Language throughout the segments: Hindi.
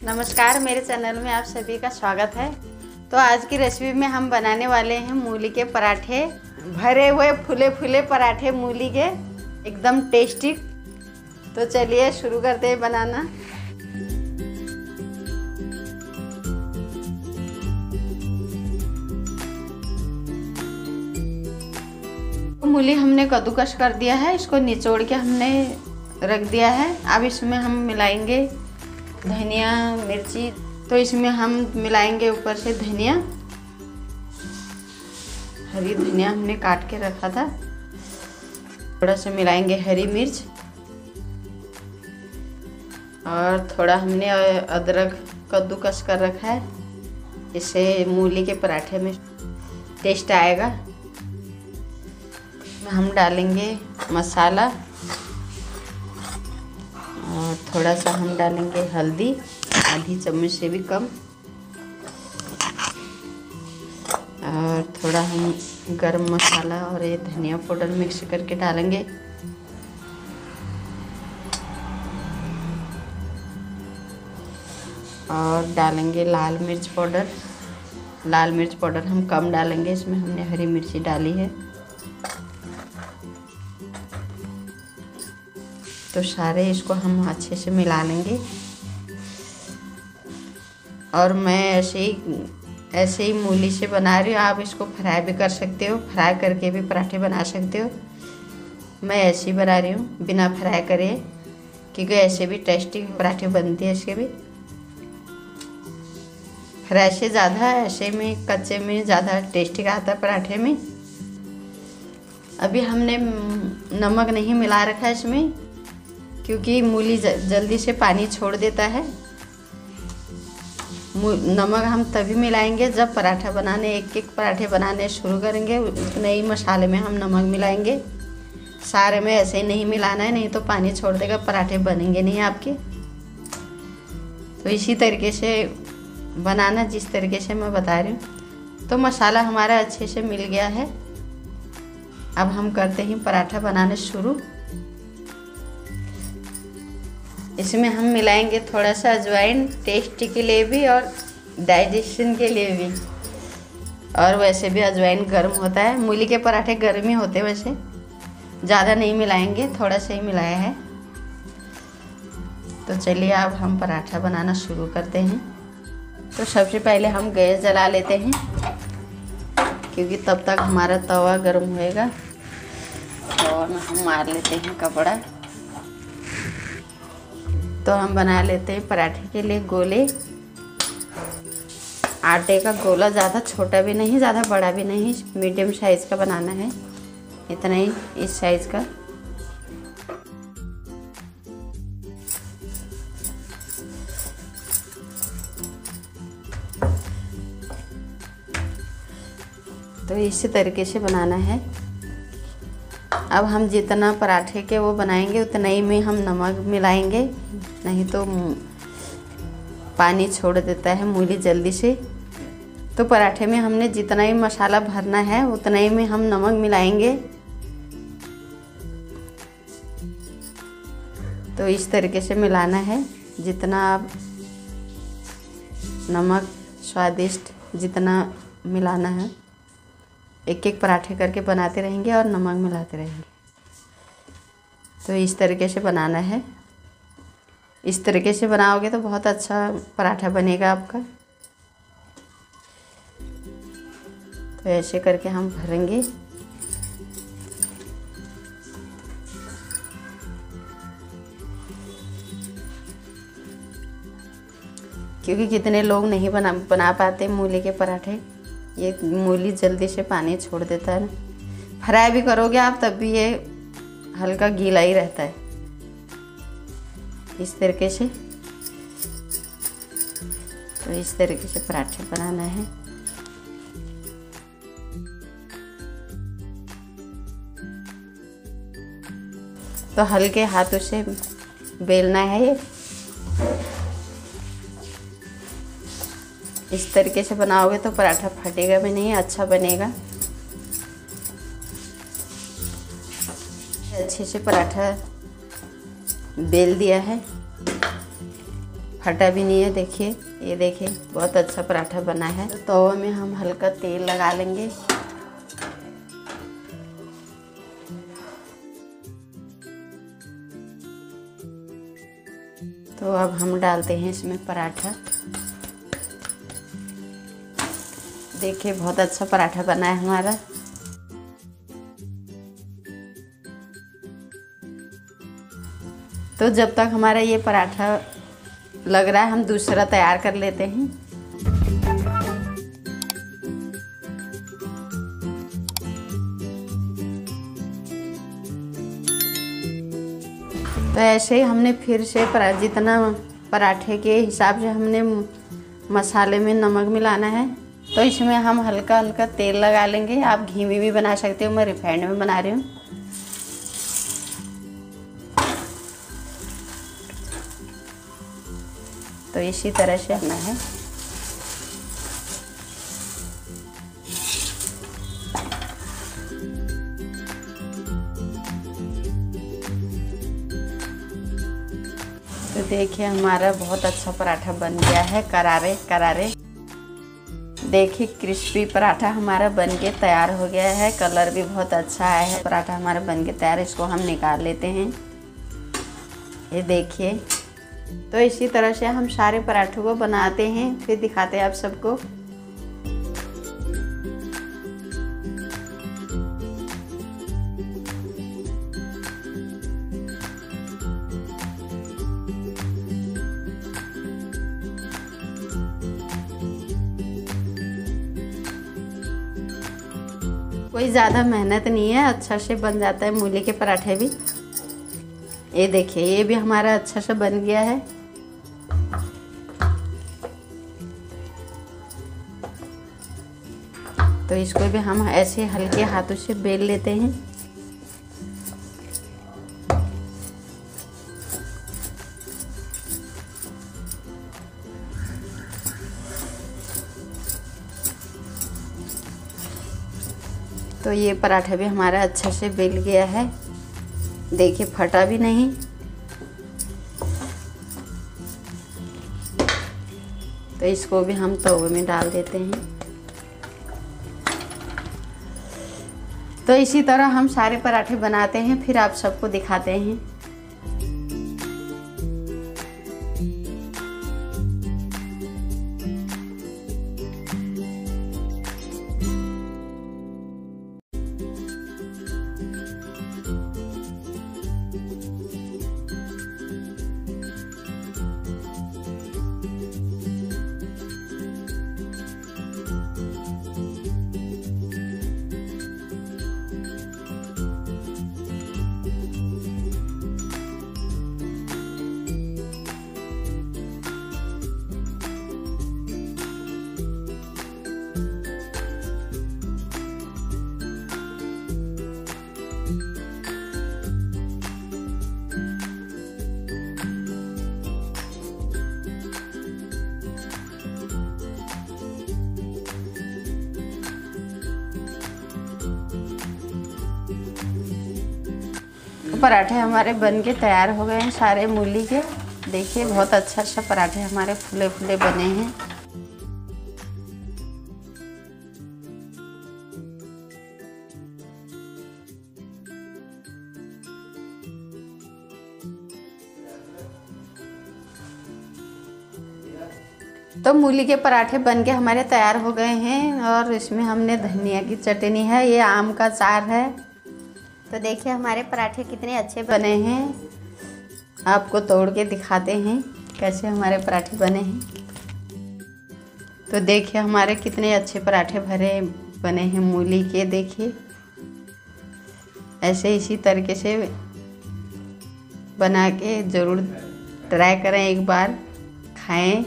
नमस्कार, मेरे चैनल में आप सभी का स्वागत है। तो आज की रेसिपी में हम बनाने वाले हैं मूली के पराठे, भरे हुए फूले फूले पराठे मूली के, एकदम टेस्टी। तो चलिए शुरू करते हैं बनाना। मूली हमने कद्दूकस कर दिया है, इसको निचोड़ के हमने रख दिया है। अब इसमें हम मिलाएंगे धनिया मिर्ची। तो इसमें हम मिलाएंगे ऊपर से धनिया, हरी धनिया हमने काट के रखा था। थोड़ा सा मिलाएंगे हरी मिर्च और थोड़ा हमने अदरक कद्दूकस कर रखा है, इससे मूली के पराठे में टेस्ट आएगा। हम डालेंगे मसाला और थोड़ा सा हम डालेंगे हल्दी, आधी चम्मच से भी कम, और थोड़ा हम गरम मसाला और ये धनिया पाउडर मिक्स करके डालेंगे। और डालेंगे लाल मिर्च पाउडर। लाल मिर्च पाउडर हम कम डालेंगे, इसमें हमने हरी मिर्ची डाली है। तो सारे इसको हम अच्छे से मिला लेंगे। और मैं ऐसे ही मूली से बना रही हूँ, आप इसको फ्राई भी कर सकते हो, फ्राई करके भी पराठे बना सकते हो। मैं ऐसे ही बना रही हूँ बिना फ्राई करे, क्योंकि ऐसे भी टेस्टी पराठे बनते हैं। इसके भी फ्राई से ज़्यादा ऐसे में कच्चे में ज़्यादा टेस्टी आता है पराठे में। अभी हमने नमक नहीं मिला रखा है इसमें, क्योंकि मूली जल्दी से पानी छोड़ देता है। नमक हम तभी मिलाएंगे जब पराठा बनाने, एक एक पराठे बनाने शुरू करेंगे, उतने ही मसाले में हम नमक मिलाएंगे। सारे में ऐसे ही नहीं मिलाना है, नहीं तो पानी छोड़ देगा, पराठे बनेंगे नहीं आपके। तो इसी तरीके से बनाना, जिस तरीके से मैं बता रही हूँ। तो मसाला हमारा अच्छे से मिल गया है। अब हम करते हैं पराठा बनाने शुरू। इसमें हम मिलाएंगे थोड़ा सा अजवाइन, टेस्ट के लिए भी और डाइजेशन के लिए भी। और वैसे भी अजवाइन गर्म होता है, मूली के पराठे गर्म ही होते हैं। वैसे ज़्यादा नहीं मिलाएंगे, थोड़ा सा ही मिलाया है। तो चलिए अब हम पराठा बनाना शुरू करते हैं। तो सबसे पहले हम गैस जला लेते हैं, क्योंकि तब तक हमारा तवा गर्म होएगा। और हम मार लेते हैं कपड़ा। तो हम बना लेते हैं पराठे के लिए गोले। आटे का गोला, ज़्यादा छोटा भी नहीं, ज़्यादा बड़ा भी नहीं, मीडियम साइज़ का बनाना है, इतना ही, इस साइज़ का। तो इसी तरीके से बनाना है। अब हम जितना पराठे के वो बनाएंगे उतना ही में हम नमक मिलाएंगे, नहीं तो पानी छोड़ देता है मूली जल्दी से। तो पराठे में हमने जितना ही मसाला भरना है उतना ही में हम नमक मिलाएंगे। तो इस तरीके से मिलाना है, जितना आप नमक स्वादिष्ट जितना मिलाना है। एक एक पराठे करके बनाते रहेंगे और नमक मिलाते रहेंगे। तो इस तरीके से बनाना है। इस तरीके से बनाओगे तो बहुत अच्छा पराठा बनेगा आपका। तो ऐसे करके हम भरेंगे। क्योंकि कितने लोग नहीं बना पाते मूली के पराठे। ये मूली जल्दी से पानी छोड़ देता है ना। फ्राई भी करोगे आप तब भी ये हल्का गीला ही रहता है। इस तरीके से, तो इस तरीके से पराठे बनाना है। तो हल्के हाथों से बेलना है ये। इस तरीके से बनाओगे तो पराठा फटेगा भी नहीं, अच्छा बनेगा। अच्छे से पराठा बेल दिया है। फटा भी नहीं है। देखिए, ये देखिए बहुत अच्छा पराठा बना है। तो तवे में हम हल्का तेल लगा लेंगे। तो अब हम डालते हैं इसमें पराठा। देखिए बहुत अच्छा पराठा बना है हमारा। तो जब तक हमारा ये पराठा लग रहा है, हम दूसरा तैयार कर लेते हैं। तो ऐसे ही हमने फिर से जितना पराठे के हिसाब से हमने मसाले में नमक मिलाना है। तो इसमें हम हल्का हल्का तेल लगा लेंगे। आप घी में भी बना सकते हो, मैं रिफाइंड में बना रही हूँ। तो इसी तरह से करना है। तो देखिए हमारा बहुत अच्छा पराठा बन गया है, करारे करारे। देखिए क्रिस्पी पराठा हमारा बनके तैयार हो गया है। कलर भी बहुत अच्छा आया है। पराठा हमारा बनके तैयार है। इसको हम निकाल लेते हैं। ये देखिए, तो इसी तरह से हम सारे पराठों को बनाते हैं, फिर दिखाते हैं आप सबको। कोई ज़्यादा मेहनत नहीं है, अच्छा से बन जाता है मूली के पराठे भी। ये देखिए, ये भी हमारा अच्छा से बन गया है। तो इसको भी हम ऐसे हल्के हाथों से बेल लेते हैं। तो ये पराठा भी हमारा अच्छा से बेल गया है। देखिए फटा भी नहीं। तो इसको भी हम तवे में डाल देते हैं। तो इसी तरह हम सारे पराठे बनाते हैं, फिर आप सबको दिखाते हैं। पराठे हमारे बनके तैयार हो गए हैं सारे मूली के। देखिए बहुत अच्छा अच्छा पराठे हमारे फूले फूले बने हैं। तो मूली के पराठे बनके हमारे तैयार हो गए हैं। और इसमें हमने धनिया की चटनी है, ये आम का अचार है। तो देखिए हमारे पराठे कितने अच्छे बने हैं। आपको तोड़ के दिखाते हैं कैसे हमारे पराठे बने हैं। तो देखिए हमारे कितने अच्छे पराठे भरे बने हैं मूली के। देखिए ऐसे इसी तरीके से बना के ज़रूर ट्राई करें, एक बार खाएं।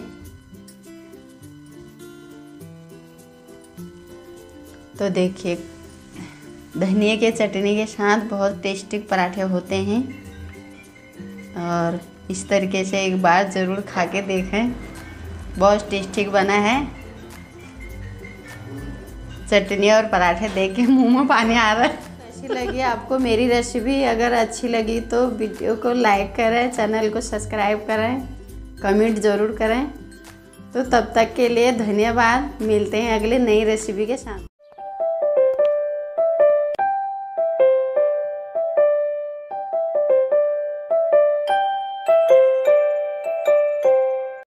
तो देखिए धनिया के चटनी के साथ बहुत टेस्टी पराठे होते हैं। और इस तरीके से एक बार ज़रूर खा के देखें, बहुत टेस्टी बना है। चटनी और पराठे देख के मुँह में पानी आ रहा है। अच्छी लगी आपको मेरी रेसिपी? अगर अच्छी लगी तो वीडियो को लाइक करें, चैनल को सब्सक्राइब करें कमेंट ज़रूर करें। तो तब तक के लिए धन्यवाद। मिलते हैं अगले नई रेसिपी के साथ।